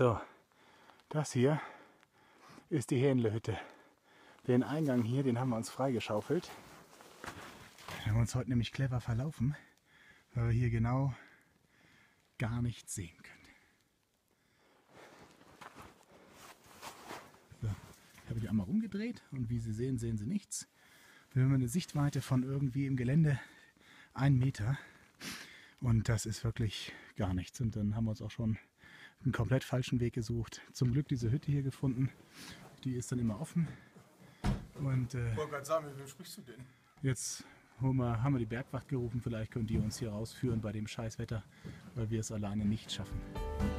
So, das hier ist die Hähnlehütte. Den Eingang hier, den haben wir uns freigeschaufelt. Wir haben uns heute nämlich clever verlaufen, weil wir hier genau gar nichts sehen können. So, ich habe die einmal umgedreht und wie Sie sehen, sehen Sie nichts. Wir haben eine Sichtweite von irgendwie im Gelände 1 Meter und das ist wirklich gar nichts. Und dann haben wir uns auch schon einen komplett falschen Weg gesucht. Zum Glück diese Hütte hier gefunden. Die ist dann immer offen. Und Ich wollte gerade sagen, mit wem sprichst du denn? jetzt haben wir die Bergwacht gerufen. Vielleicht können die uns hier rausführen bei dem Scheißwetter, weil wir es alleine nicht schaffen.